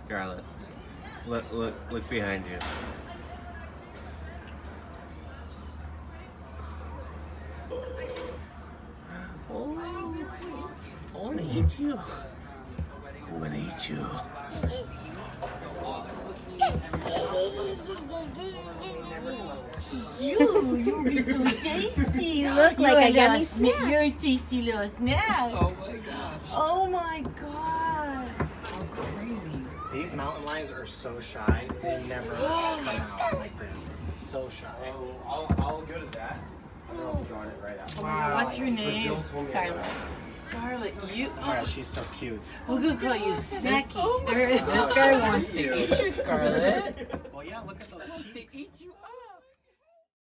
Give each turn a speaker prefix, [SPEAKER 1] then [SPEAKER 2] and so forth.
[SPEAKER 1] Scarlett, look behind you. Oh, I want to eat you. I want to eat you.
[SPEAKER 2] You'll be so tasty. You look like a yummy snack. You're a tasty little snack.
[SPEAKER 3] Oh my gosh.
[SPEAKER 2] Oh my god. How crazy.
[SPEAKER 4] These mountain lions are so shy. They never come out like this. So shy.
[SPEAKER 3] Oh, I'll go to that. I'll draw it right out.
[SPEAKER 2] Wow. What's your name?
[SPEAKER 5] Scarlett.
[SPEAKER 2] Scarlett. You.
[SPEAKER 4] Yeah, she's so cute.
[SPEAKER 2] We're gonna call you Snacky.
[SPEAKER 5] This guy wants to eat you, Scarlett.
[SPEAKER 4] Well, yeah, look at those cheeks.
[SPEAKER 2] Eat you